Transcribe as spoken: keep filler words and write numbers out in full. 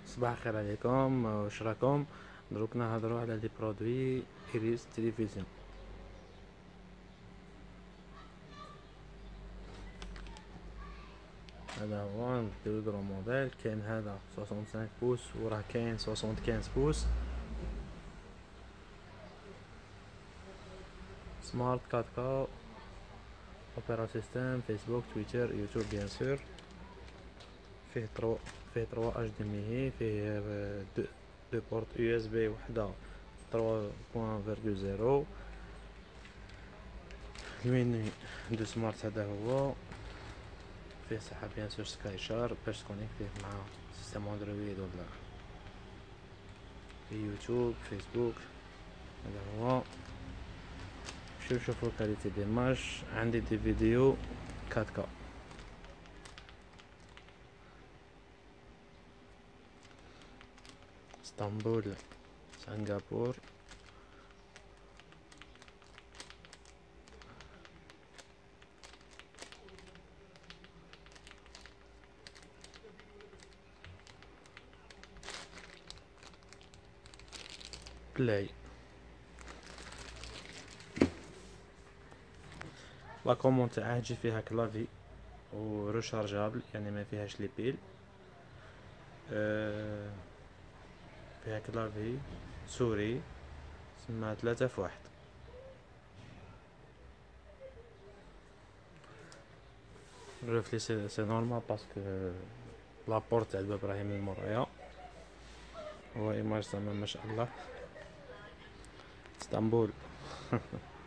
صباح الخير عليكم، واش راكم؟ دروك نهضروا على لي برودوي إيريس تلفزيون. هذا هو نديرو درو موديل. كاين هذا خمسة وستين بوس، وراه كاين خمسة وستين بوس سمارت أربعة كا، اوبيرا سيستم، فيسبوك، تويتر، يوتيوب بيان سور. فيه ترو فيه تروا اش دي ام اي، فيه دو دو بورت يو اس بي وحده ثلاثة فاصلة صفر. الميني دو سمارت هذا هو. فيه صحة بيان سور سكاي شار باش تكونيكتيه مع سيستم اندرويد ولا في يوتيوب فيسبوك. هذا هو. شوف شوفوا كاليتي ديماج. عندي دي فيديو أربعة كا. اسطنبول، سنغافور، بلاي. لا كوموند تاعها تجي فيها كلافي و ريشارجابل، يعني ما فيهاش لي بيل. أه فيها كلافي سوري سما ثلاثة في واحد. الرفلي سي سي نورمال باسكو لابورت تاع الباب راهي من مورايا. هو ايماج زعما ما شاء الله. اسطنبول.